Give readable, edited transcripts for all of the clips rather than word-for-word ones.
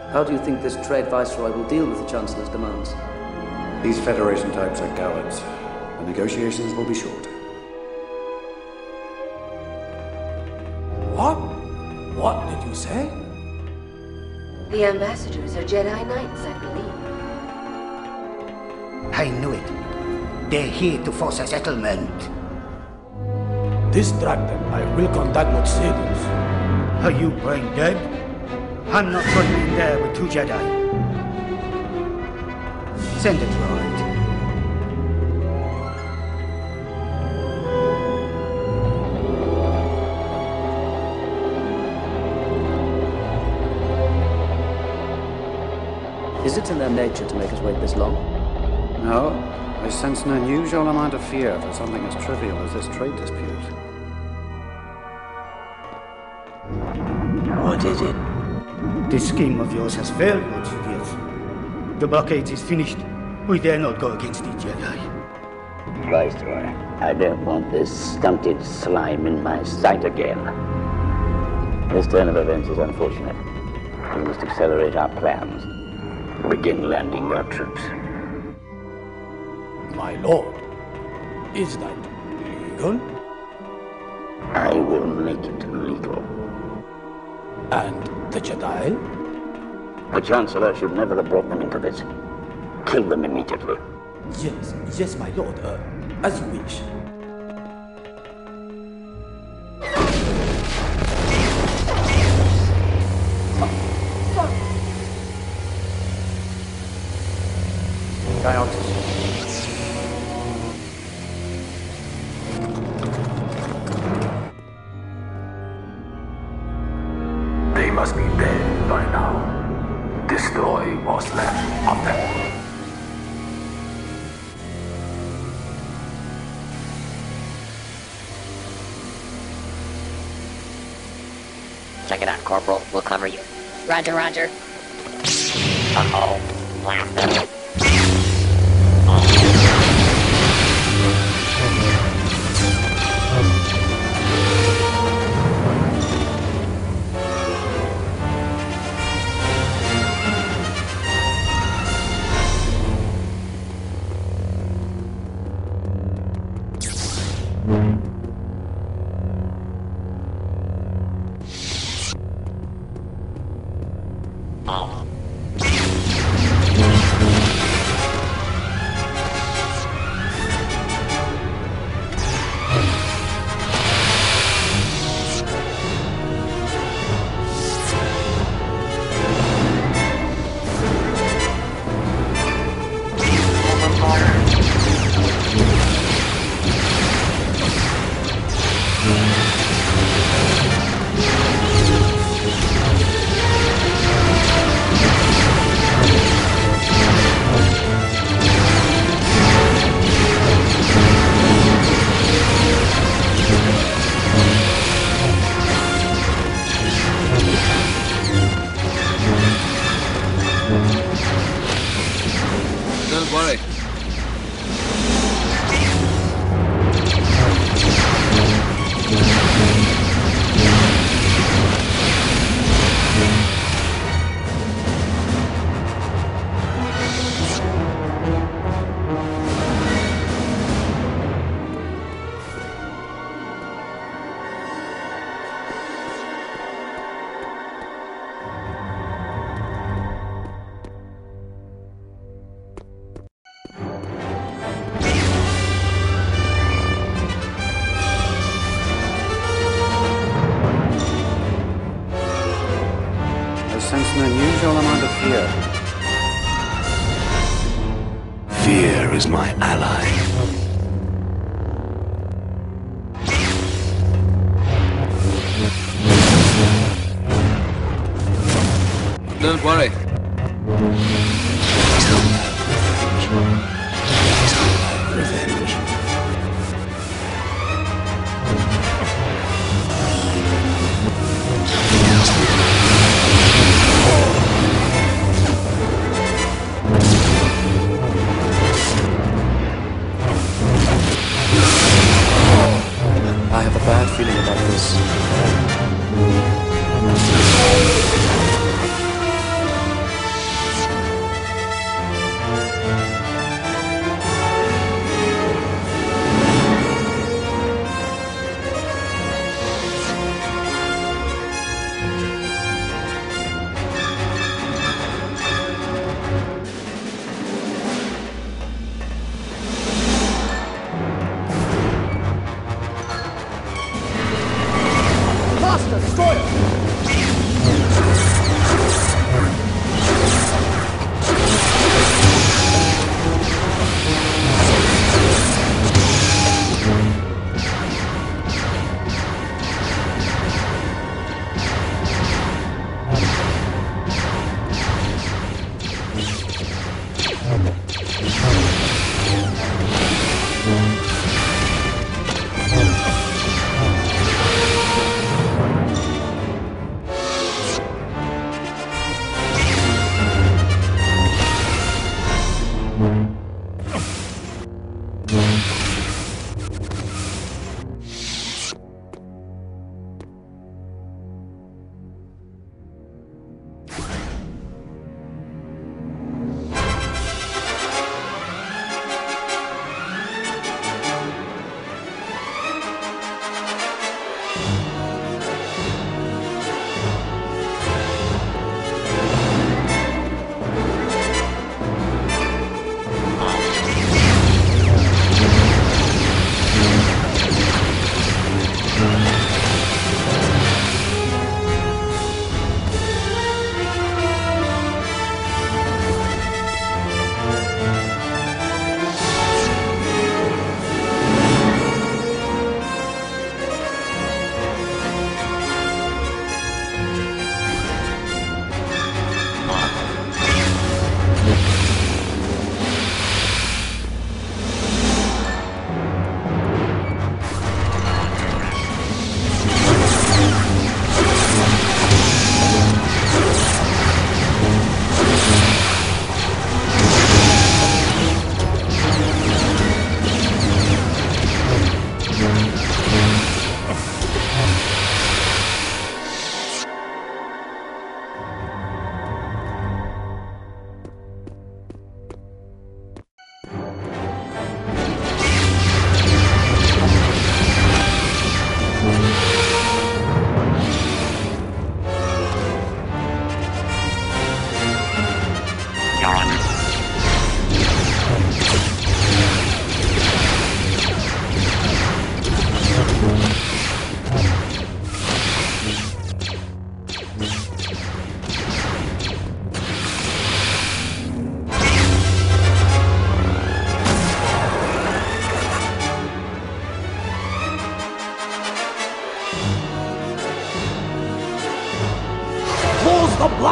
How do you think this trade viceroy will deal with the Chancellor's demands? These Federation types are cowards. The negotiations will be short. What? What did you say? The ambassadors are Jedi Knights, I believe. I knew it. They're here to force a settlement. Distract them. I will contact Mercedes. Are you brain dead? I'm not going in there with 2 Jedi. Send a droid. Is it in their nature to make us wait this long? No, I sense an unusual amount of fear for something as trivial as this trade dispute. What is it? This scheme of yours has failed, Lord Sidious. The blockade is finished. We dare not go against the Jedi. Viceroy, I don't want this stunted slime in my sight again. This turn of events is unfortunate. We must accelerate our plans. Begin landing our troops. My lord, is that legal? I will make it legal. And the Jedi? The Chancellor should never have brought them into this. Kill them immediately. Yes, my lord. As you wish. They must be dead by now. Destroy what's left of them. Check it out, Corporal. We'll cover you. Roger, roger. Uh-oh. Blast them. Don't worry. Sense an unusual amount of fear. Fear is my ally. Don't worry. Revenge. I have a bad feeling about this.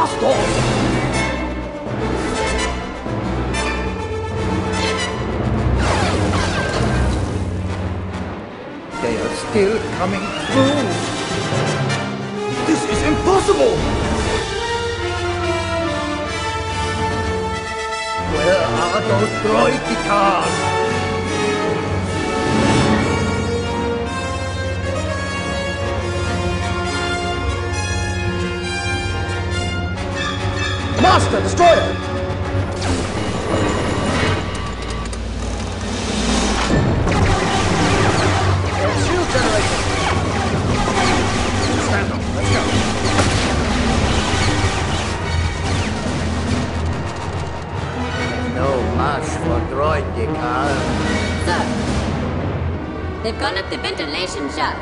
Blast off! They are still coming through. This is impossible! Where are those droidicars? Master, destroyer! Shield generator! Stand up, let's go. No match for droidicars. Sir, they've gone up the ventilation shaft.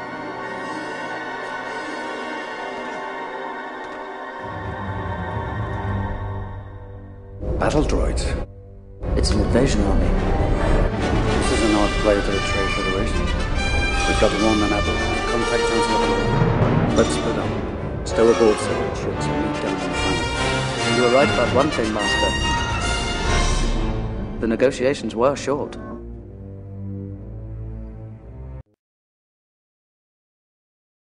Battle droids. It's an invasion army. This is an odd play to the Trade Federation. We've got to warn them out. Contact Chancellor Command. Let's split up. Stow aboard several ships and meet down on the planet. You were right about one thing, Master. The negotiations were short.